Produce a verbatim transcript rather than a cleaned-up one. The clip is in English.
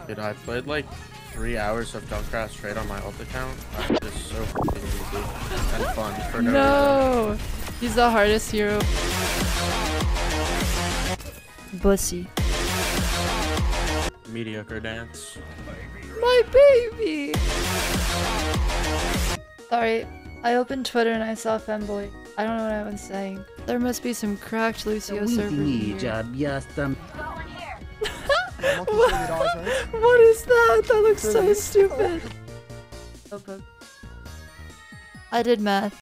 Dude, I played like three hours of Junkrat's trade on my ult account. That is so fucking easy and fun for no, no reason. He's the hardest hero. Bussy. Mediocre dance. My baby! Sorry, I opened Twitter and I saw Femboy. I don't know what I was saying. There must be some cracked Lucio servers in here. what? What is that? That looks so stupid. I did math.